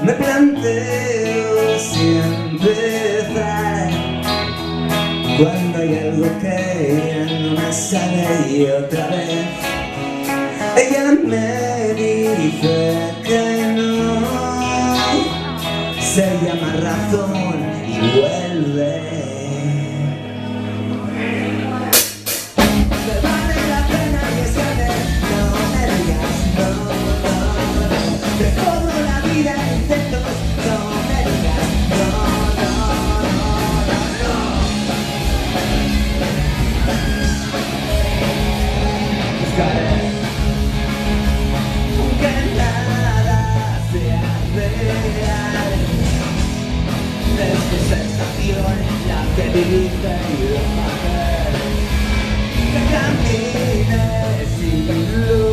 Me planteo si empezar cuando hay algo que ya no me sale y otra vez ella me dice que no. Se llama razón y vuelve. Me vale la pena arriesgarme, no me digas no, no, no. Te cobro la vida en intentos, no me digas no, no, no, no, no. Buscaré que nada sea real. Es tu sensación la que viviste y lo que camines sin luz.